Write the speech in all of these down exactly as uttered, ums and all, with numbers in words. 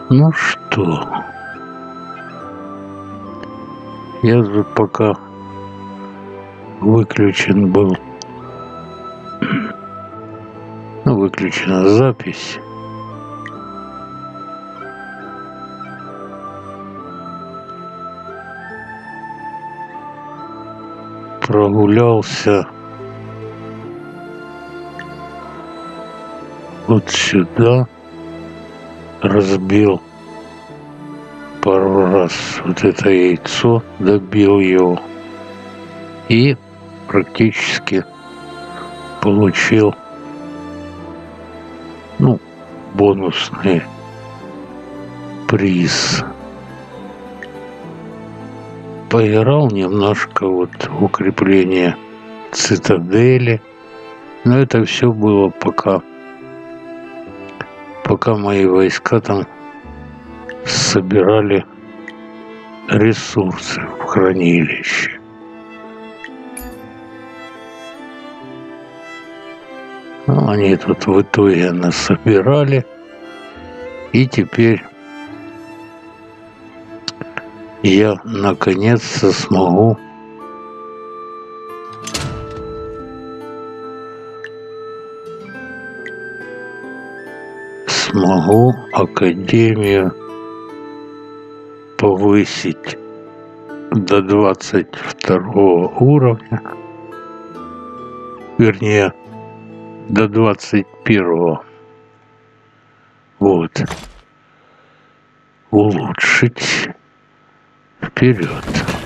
Ну что, я же пока выключен был, ну, выключена запись. Прогулялся вот сюда, разбил пару раз вот это яйцо, добил его и практически получил, ну, бонусный приз. Поиграл немножко вот в укрепление цитадели, но это все было пока, пока мои войска там собирали ресурсы в хранилище. Ну, они тут в итоге насобирали, и теперь я наконец-то смогу смогу академию повысить до двадцать второго уровня, вернее, до двадцать первого. Вот. Улучшить. Вперед.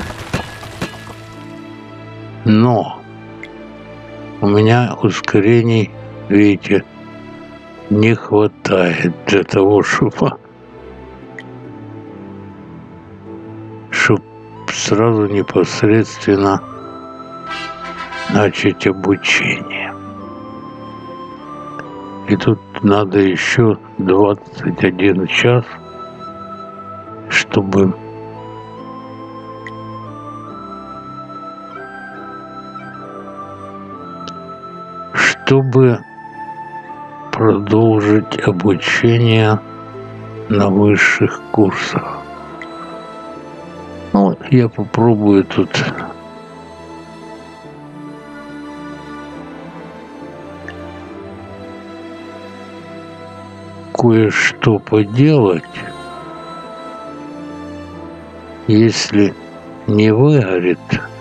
Но у меня ускорений, видите, не хватает для того, чтобы, чтобы сразу непосредственно начать обучение. И тут надо еще двадцать один час, чтобы чтобы продолжить обучение на высших курсах. Ну, я попробую тут кое-что поделать. Если не выгорит,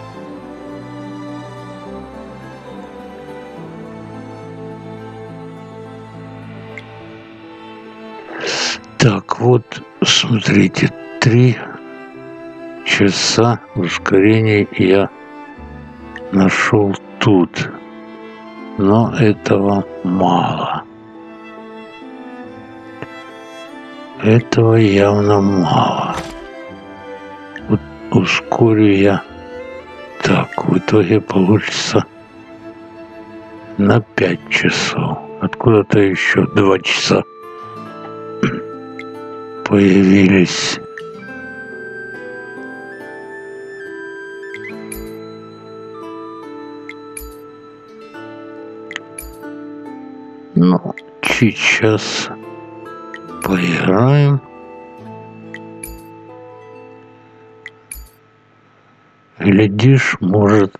так, вот, смотрите, три часа ускорения я нашел тут, но этого мало. Этого явно мало. Вот ускорю я. Так, в итоге получится на пять часов. Откуда-то еще два часа появились. Ну, сейчас поиграем. Глядишь, может...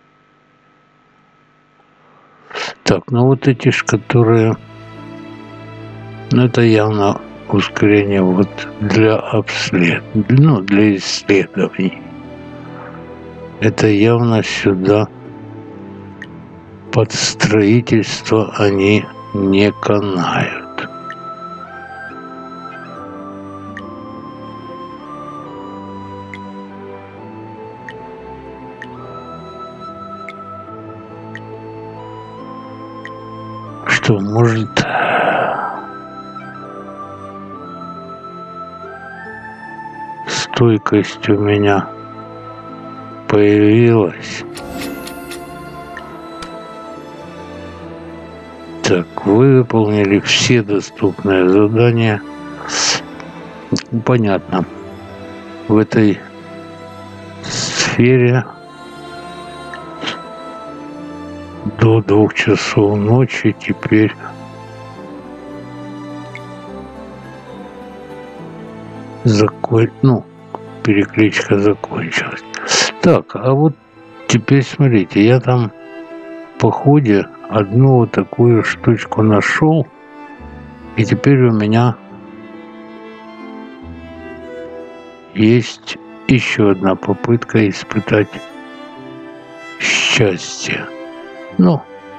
Так, ну вот эти ж, которые... Ну, это явно ускорение вот для обслед... Ну, для исследований. Это явно сюда под строительство они не канают. Что, может, стойкость у меня появилась? Так, вы выполнили все доступные задания. Понятно. В этой сфере до двух часов ночи теперь закон... ну, перекличка закончилась. Так, а вот теперь смотрите, я там по ходе одну вот такую штучку нашел, и теперь у меня есть еще одна попытка испытать счастье. Ну,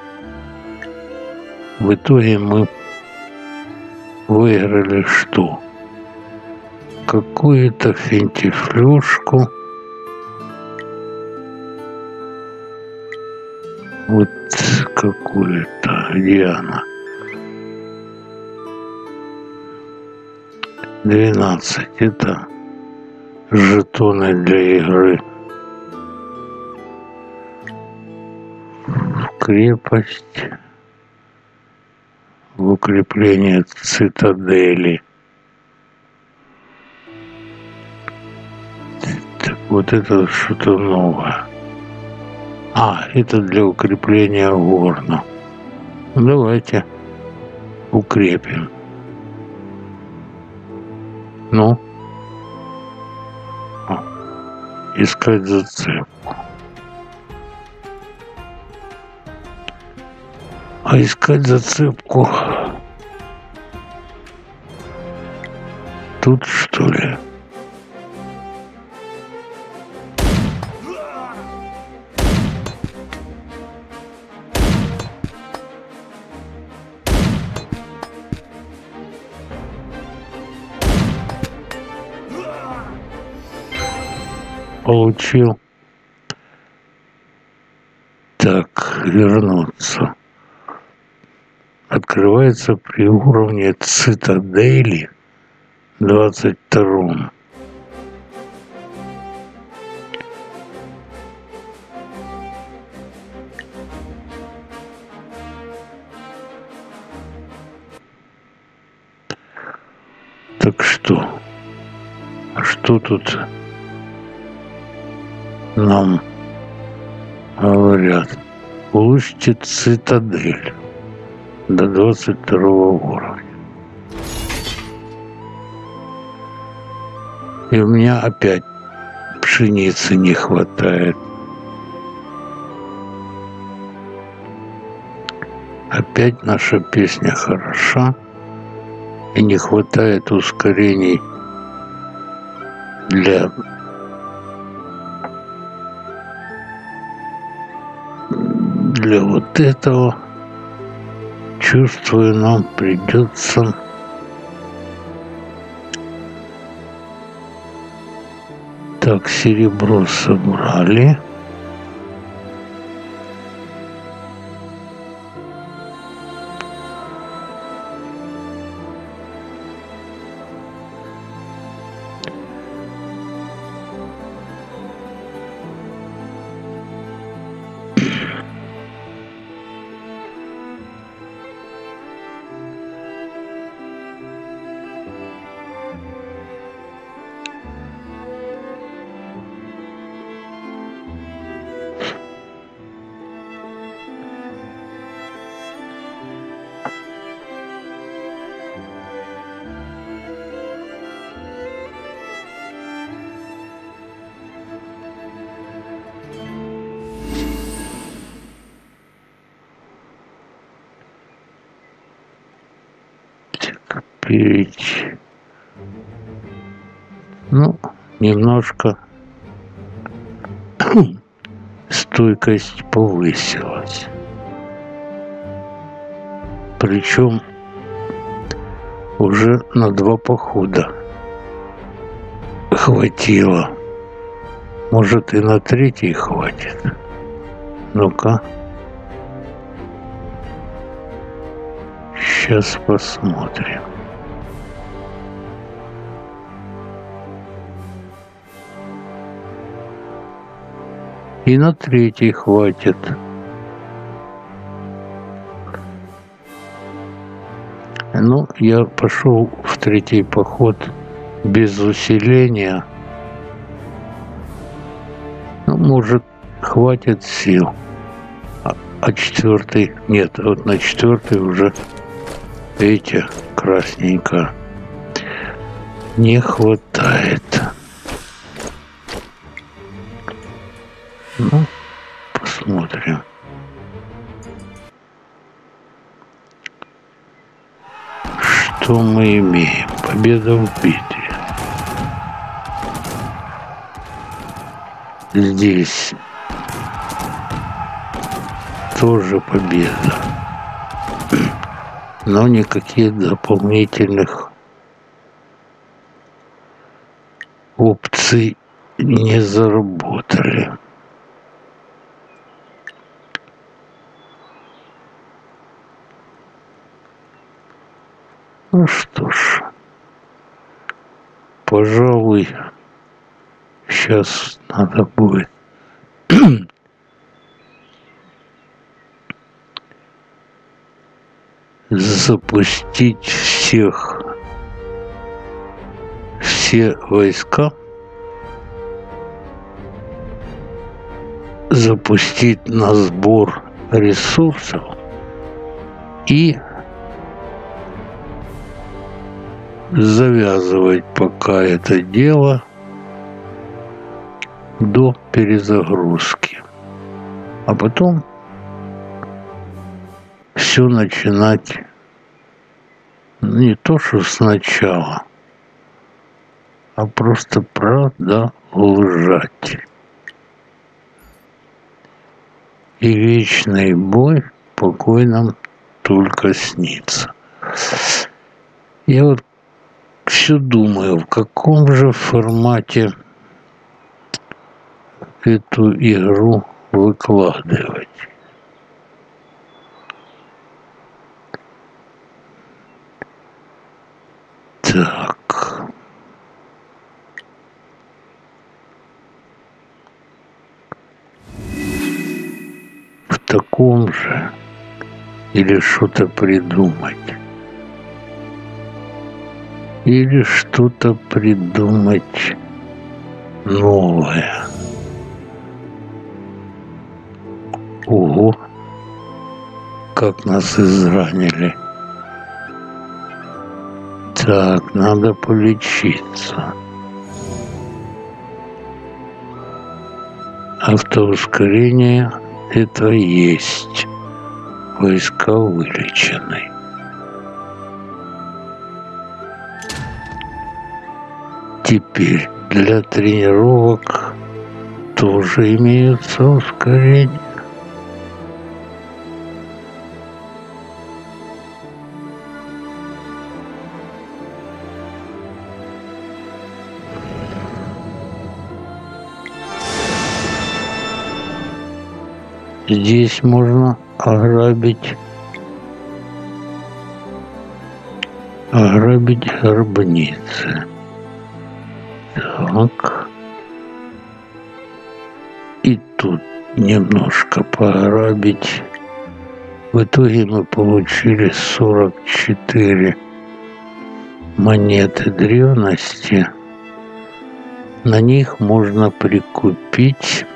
в итоге мы выиграли что? Какую-то финтифлюшку. Вот какую-то, где она? двенадцать. Это жетоны для игры в крепость, в укрепление цитадели. Так вот это что-то новое. А, это для укрепления горна. Давайте укрепим. Ну, искать зацепку. А искать зацепку тут, что ли? Получил. Так, вернуться. Открывается при уровне цитадели двадцать втором. Так что? А что тут нам говорят? Улучшите цитадель до двадцать второго уровня. И у меня опять пшеницы не хватает. Опять наша песня хороша, и не хватает ускорений для для вот этого. Чувствую, нам придется так, серебро собрали. Перейти. Ну, немножко стойкость повысилась. Причем уже на два похода хватило. Может, и на третий хватит. Ну-ка. Сейчас посмотрим. И на третий хватит. Ну, я пошел в третий поход без усиления. Ну, может, хватит сил. А, а четвертый... Нет, вот на четвертый уже, видите, красненько. не хватает. Ну, посмотрим. Что мы имеем? Победа в битве. Здесь тоже победа. Но никаких дополнительных опций не заработали. Ну что ж, пожалуй, сейчас надо будет запустить всех, все войска, запустить на сбор ресурсов и завязывать пока это дело до перезагрузки, а потом все начинать не то что сначала, а просто продолжать. И вечный бой покой нам только снится. Я вот все думаю, в каком же формате эту игру выкладывать. Так. В таком же или что-то придумать. Или что-то придумать новое. Ого, как нас изранили. Так, надо полечиться. Автоускорение это есть. Войска вылечены. Теперь для тренировок тоже имеются ускорения. Здесь можно ограбить, ограбить гробницы. Так. И тут немножко пограбить. В итоге мы получили сорок четыре монеты древности. На них можно прикупить,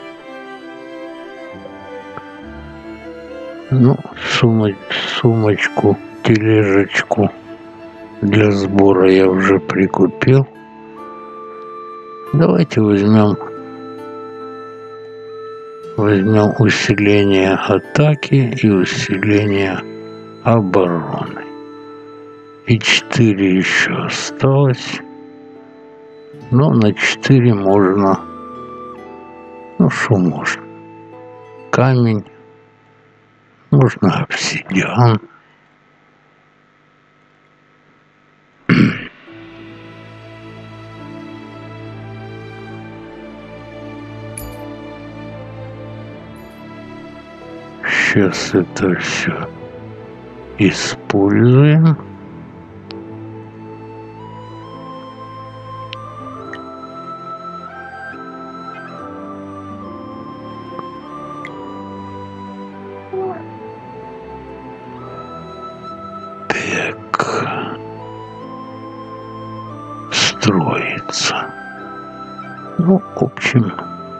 ну, сумоч, сумочку, тележечку для сбора я уже прикупил. Давайте возьмем, возьмем усиление атаки и усиление обороны. И четыре еще осталось. Но на четыре можно, ну что можно, камень, можно обсидиан. Сейчас это все используем. Так. Строится. Ну, в общем,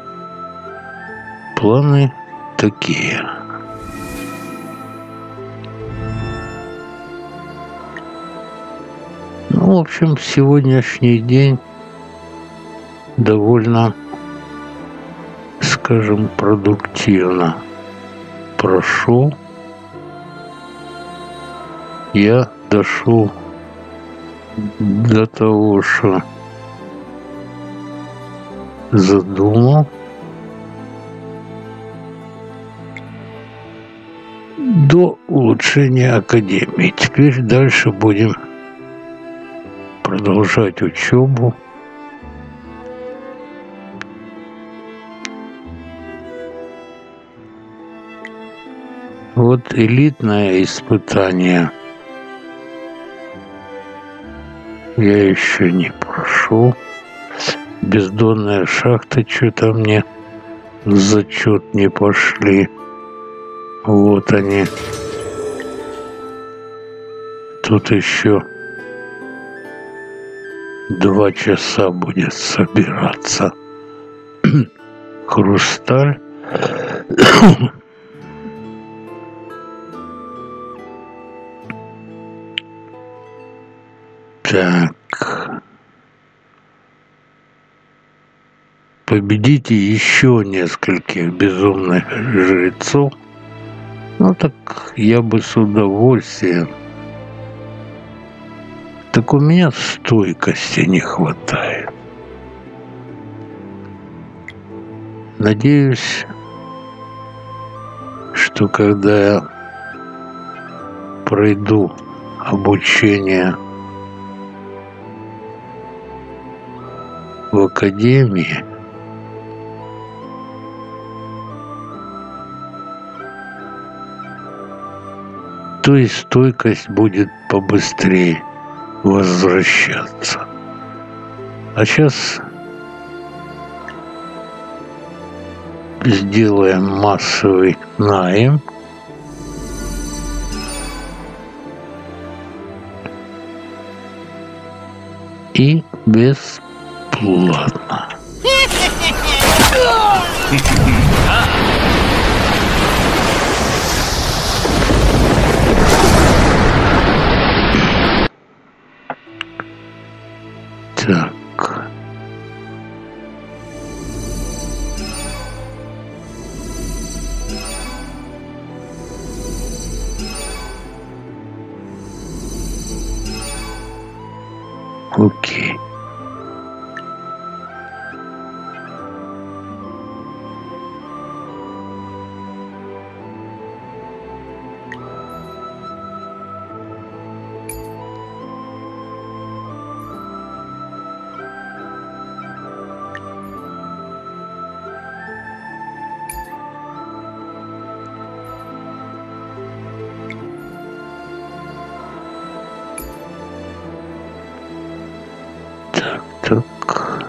планы такие. Ну, в общем, сегодняшний день довольно, скажем, продуктивно прошел. Я дошел до того, что задумал. До улучшения академии. Теперь дальше будем продолжать учебу. Вот элитное испытание я еще не прошел. Бездонная шахта что-то мне в зачет не пошли. Вот они. Тут еще два часа будет собираться. Хрусталь. Так. Победите еще нескольких безумных жрецов. Ну так я бы с удовольствием. Так у меня стойкости не хватает. Надеюсь, что когда я пройду обучение в академии, то и стойкость будет побыстрее возвращаться. А сейчас сделаем массовый найм. И бесплатно. Так. Окей. Так, так.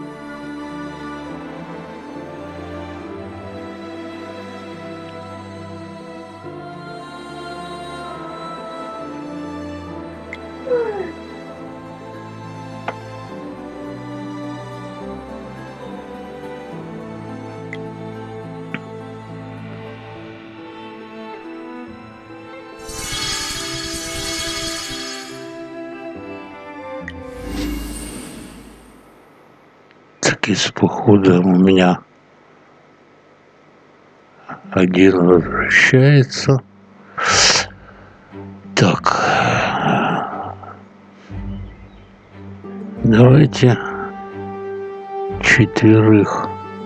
Так из похода у меня один возвращается. Так. Давайте четверых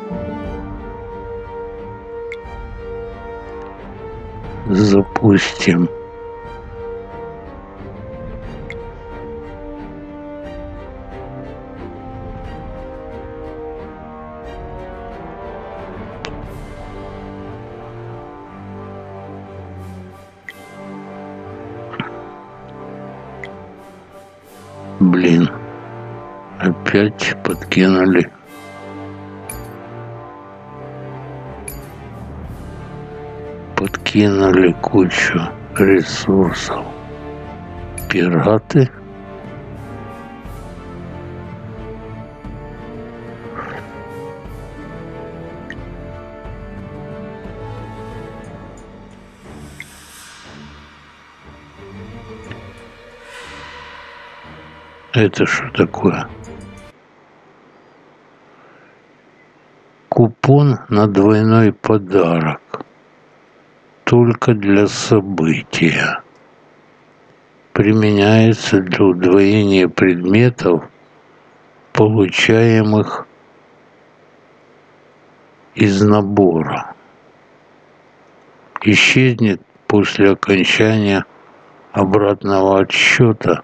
запустим. Блин, опять подкинули. Подкинули кучу ресурсов. Пираты. Это что такое? Купон на двойной подарок. Только для события. Применяется для удвоения предметов, получаемых из набора. Исчезнет после окончания обратного отсчета.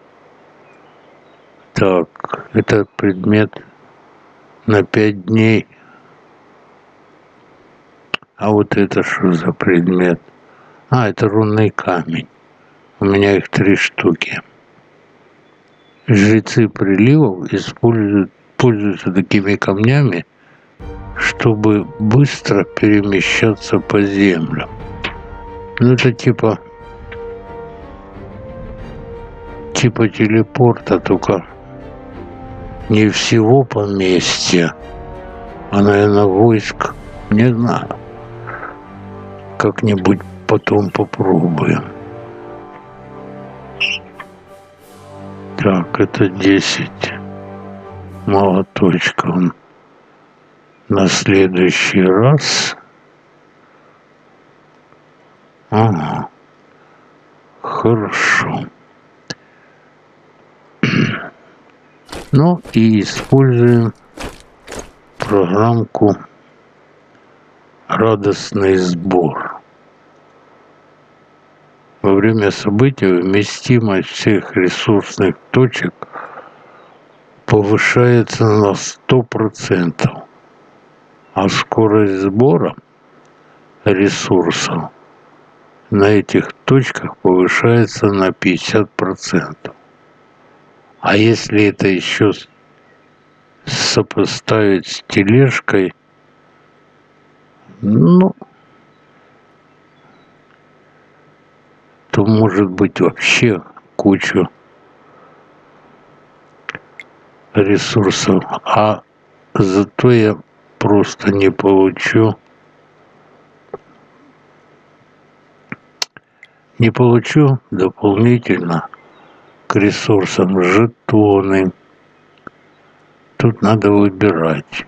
Так, это предмет на пять дней. А вот это что за предмет? А, это рунный камень. У меня их три штуки. Жрецы приливов используют, пользуются такими камнями, чтобы быстро перемещаться по землям. Ну, это типа... Типа телепорта, только не всего поместья, а, наверное, войск. Не знаю. Как-нибудь потом попробуем. Так, это десять молоточков. На следующий раз. Ага. Хорошо. Ну и используем программку «Радостный сбор». Во время события вместимость всех ресурсных точек повышается на сто процентов, а скорость сбора ресурсов на этих точках повышается на пятьдесят процентов. А если это еще сопоставить с тележкой, ну, то может быть вообще кучу ресурсов, а зато я просто не получу, не получу дополнительно к ресурсам жетоны. Тут надо выбирать.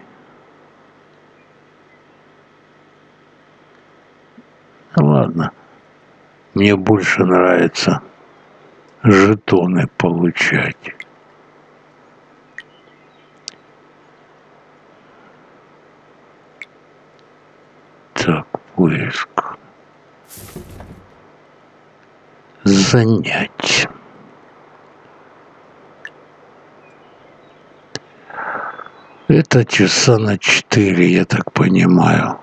Ну, ладно. Мне больше нравится жетоны получать. Так, поиск. Занять. Это часа на четыре, я так понимаю.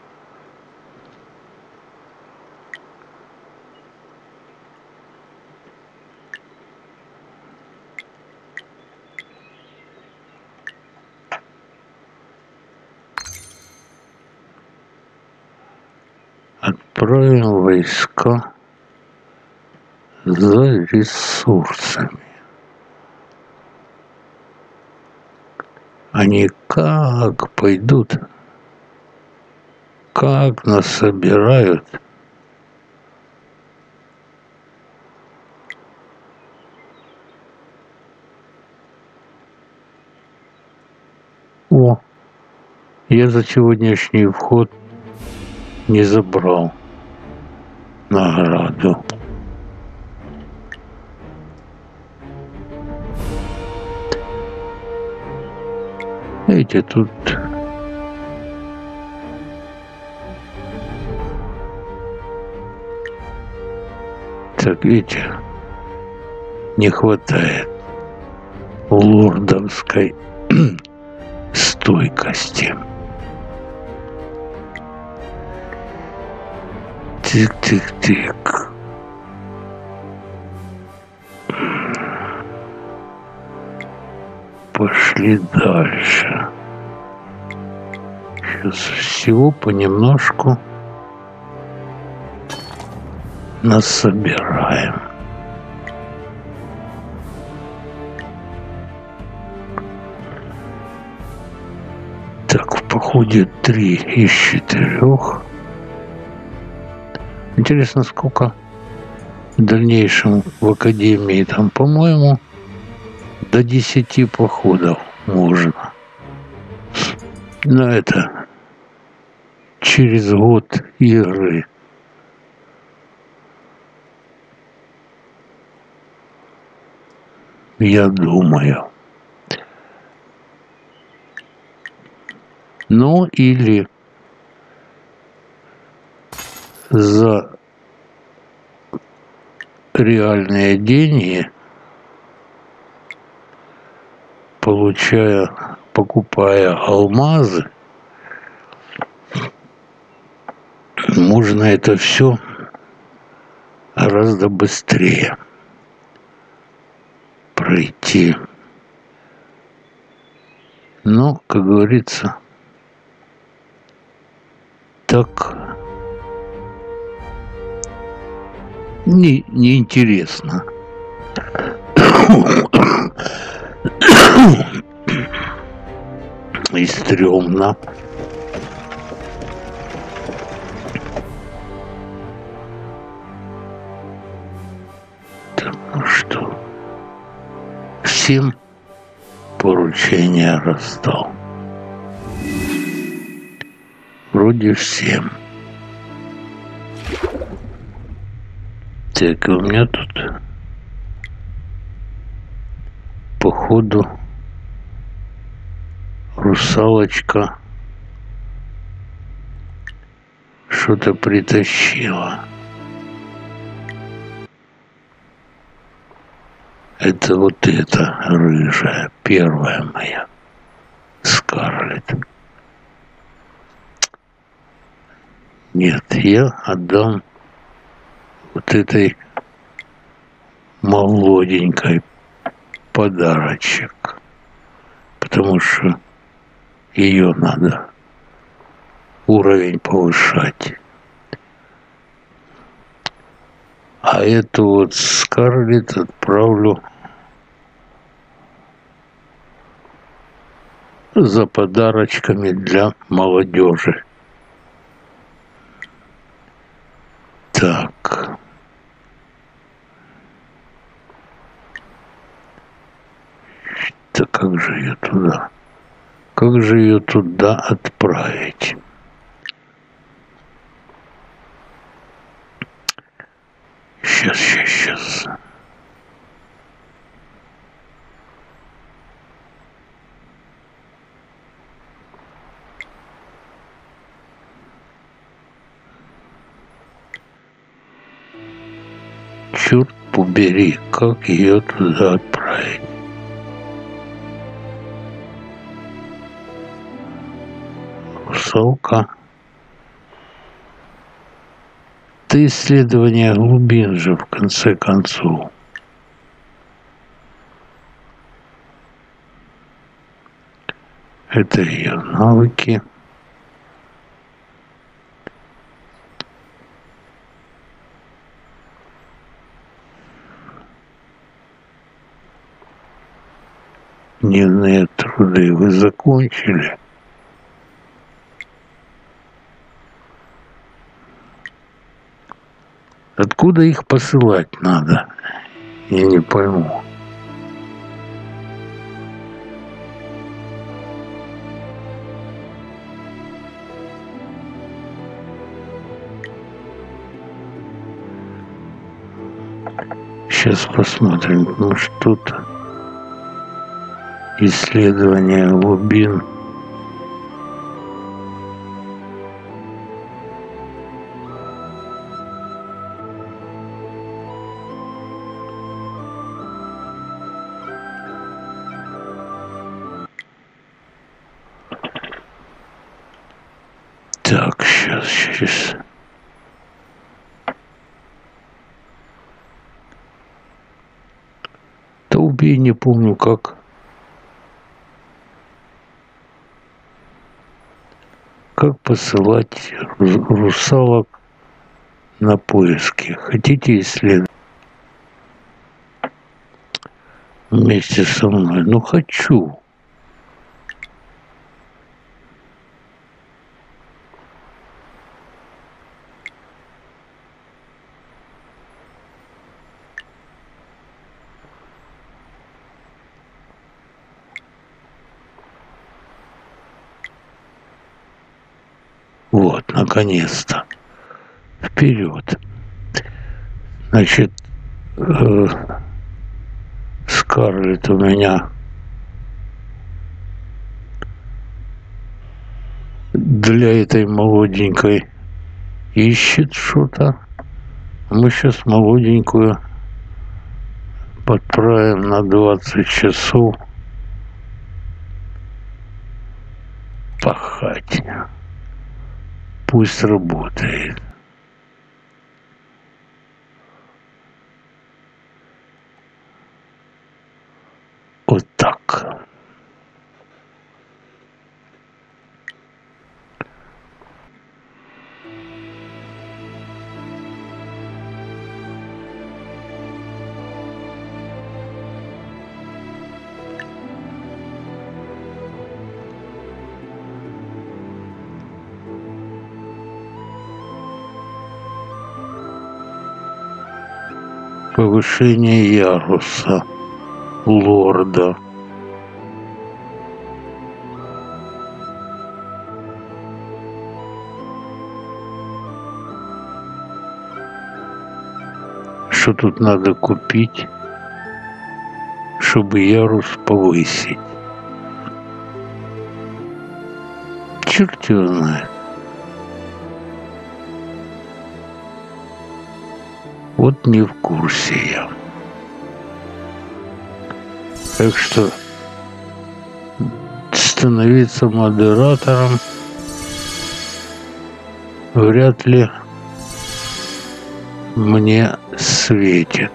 Отправим войска за ресурсами. Они как пойдут, как нас собирают. О, я за сегодняшний вход не забрал награду. Видите, тут так, видите, не хватает лордовской стойкости. Тик-тик-тик. Пошли дальше. Сейчас всего понемножку насобираем. Так, в походе три из четырех. Интересно, сколько в дальнейшем в академии там, по-моему, До десяти походов можно. Но это через год игры. Я думаю. Ну или за реальные деньги, получая, покупая алмазы, можно это все гораздо быстрее пройти. Но, как говорится, так не, неинтересно. И стрёмно. Так, ну что, всем поручения раздал. Вроде всем. Так, у меня тут походу русалочка что-то притащила. Это вот эта рыжая, первая моя, Скарлетт. Нет, я отдам вот этой молоденькой подарочек, потому что ее надо уровень повышать. А эту вот Скарлетт отправлю за подарочками для молодежи. Так. Да как же ее туда? Как же ее туда отправить? Сейчас, сейчас, сейчас. Черт побери, как ее туда отправить? Русалка. Это исследование глубин же, в конце концов. Это ее навыки. Дневные труды вы закончили? Откуда их посылать надо? Я не пойму. Сейчас посмотрим, ну что-то. Исследование глубин. Так, сейчас, сейчас. Да убей, не помню как. Как посылать русалок на поиски? Хотите исследовать вместе со мной? Ну, хочу. Вот, наконец-то. Вперед. Значит, э, Скарлетт у меня для этой молоденькой ищет что-то. Мы сейчас молоденькую подправим на двадцать часов пахать. Пусть работает. Вот так. Повышение яруса лорда. Что тут надо купить, чтобы ярус повысить? Черт его знает. Вот не в курсе я. Так что становиться модератором вряд ли мне светит.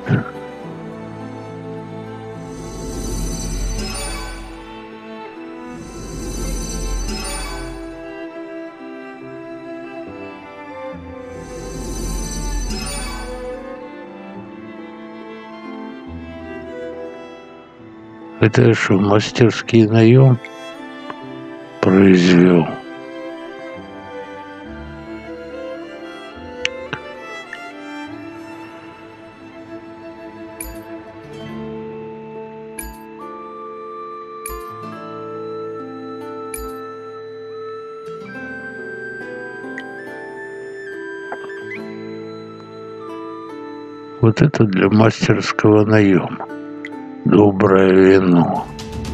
Это я что, мастерский наем произвел? Вот это для мастерского наема. Доброе вино.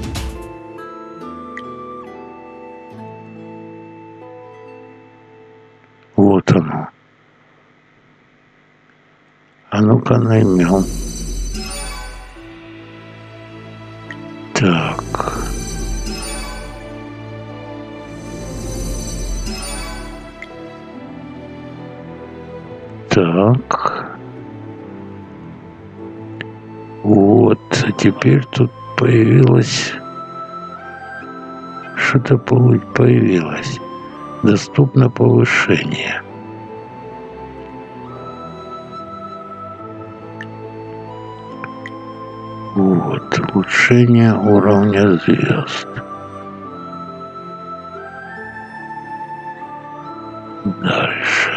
Вот оно. А ну-ка наймем. Так. Так. Вот, а теперь тут появилось, что-то появилось. Доступно повышение. Вот, улучшение уровня звезд. Дальше.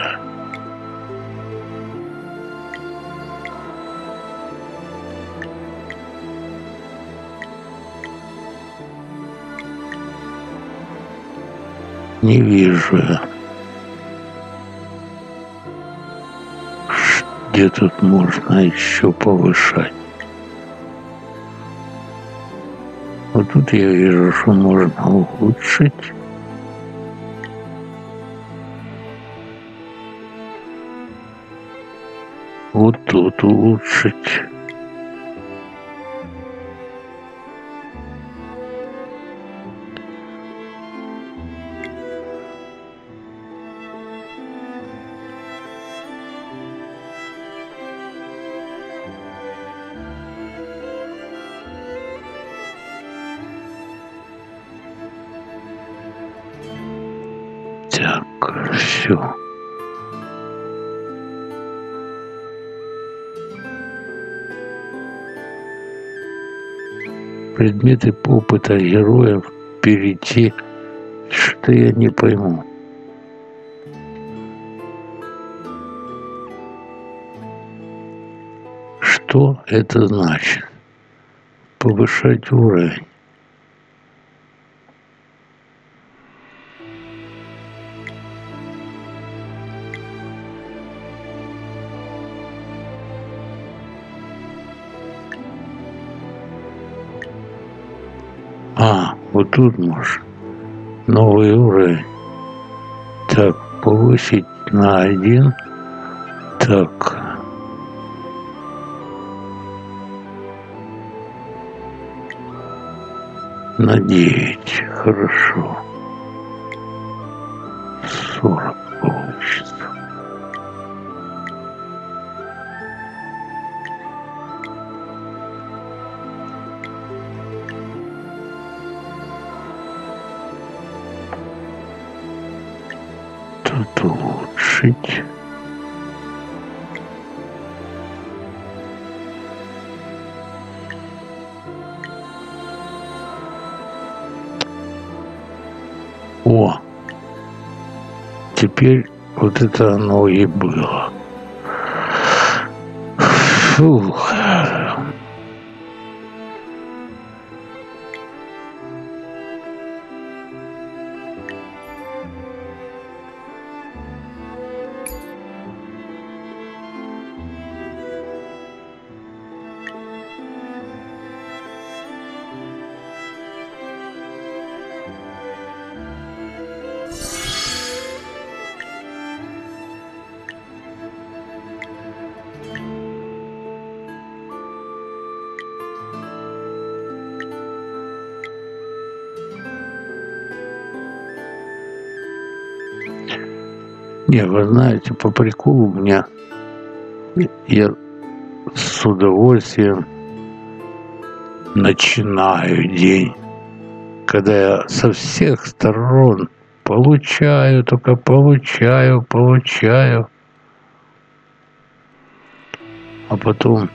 Не вижу я, где тут можно еще повышать. Вот тут я вижу, что можно улучшить. Вот тут улучшить. Так, все. Предметы опыта героев перейти, что я не пойму. Что это значит? Повышать уровень. А, вот тут можно. Новый уровень. Так, повысить на один. Так. На девять. Хорошо. сорок получится. Тут улучшить. О! Теперь вот это оно и было. Фух. Не, вы знаете, по приколу у меня я с удовольствием начинаю день, когда я со всех сторон получаю, только получаю, получаю, а потом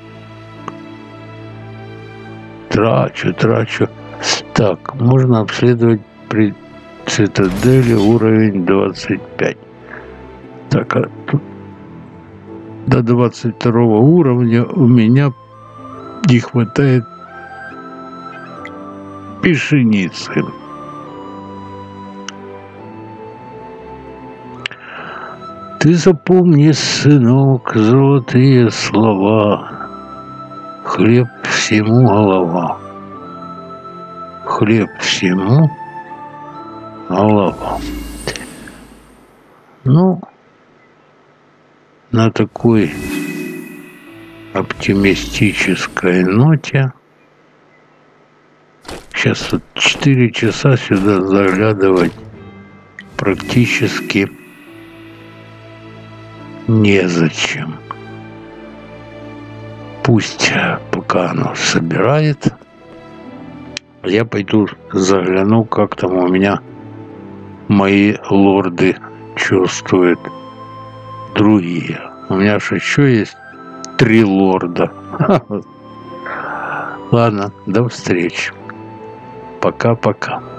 трачу, трачу. Так, можно обследовать при цитадели уровень двадцать пять. Так, а тут до двадцать второго уровня у меня не хватает пшеницы. Ты запомни, сынок, золотые слова. Хлеб всему голова. Хлеб всему голова. Ну, на такой оптимистической ноте сейчас вот четыре часа сюда заглядывать практически незачем. Пусть пока оно собирает, я пойду загляну, как там у меня мои лорды чувствуют. Другие. У меня же еще есть три лорда. Ладно, до встречи. Пока-пока.